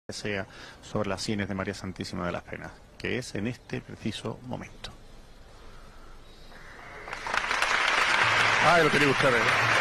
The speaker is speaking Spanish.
sea sobre las sienes de María Santísima de las Penas, que es en este preciso momento. Ah, lo quería buscar,